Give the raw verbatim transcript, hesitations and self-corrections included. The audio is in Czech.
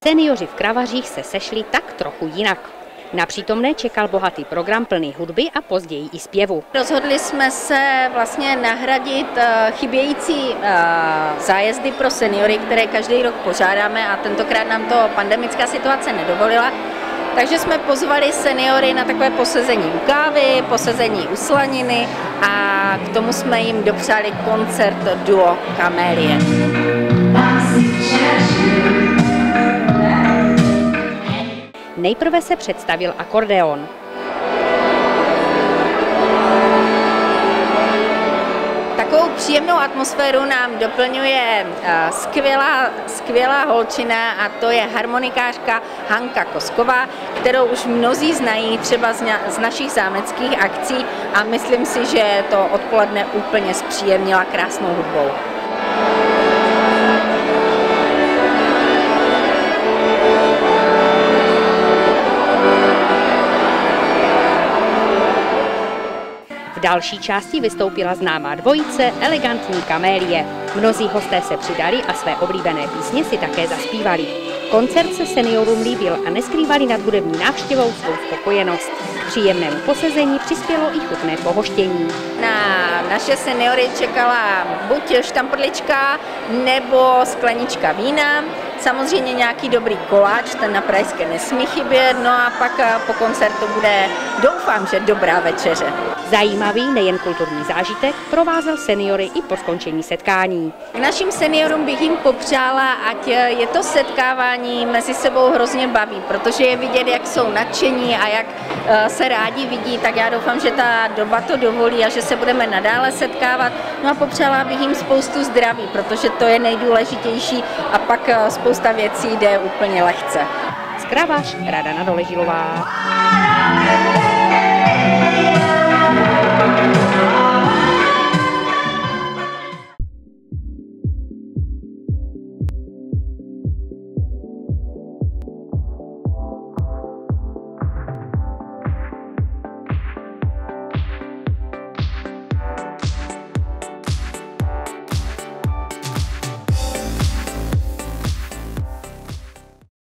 Seniori v Kravařích se sešli tak trochu jinak. Na přítomné čekal bohatý program plný hudby a později i zpěvu. Rozhodli jsme se vlastně nahradit chybějící zájezdy pro seniory, které každý rok pořádáme a tentokrát nám to pandemická situace nedovolila. Takže jsme pozvali seniory na takové posezení u kávy, posezení u slaniny a k tomu jsme jim dopřáli koncert duo Kamélie. Nejprve se představil akordeon. Takovou příjemnou atmosféru nám doplňuje skvělá, skvělá holčina a to je harmonikářka Hanka Kosková, kterou už mnozí znají třeba z našich zámeckých akcí a myslím si, že to odpoledne úplně zpříjemnila krásnou hudbou. V další části vystoupila známá dvojice Elegantní Kamélie. Mnozí hosté se přidali a své oblíbené písně si také zaspívali. Koncert se seniorům líbil a neskrývali nad hudební návštěvou svou spokojenost. K příjemnému posezení přispělo i chutné pohoštění. Na naše seniory čekala buď štamprlička nebo sklenička vína, samozřejmě nějaký dobrý koláč, ten na Pražské nesmí chybět, no a pak po koncertu bude, doufám, že dobrá večeře. Zajímavý nejen kulturní zážitek provázel seniory i po skončení setkání. Našim seniorům bych jim popřála, ať je to setkávání mezi sebou hrozně baví, protože je vidět, jak jsou nadšení a jak se rádi vidí, tak já doufám, že ta doba to dovolí a že se budeme nadále setkávat. No a popřála bych jim spoustu zdraví, protože to je nejdůležitější a pak spousta věcí jde úplně lehce. Z Kravař Radana Doležilová.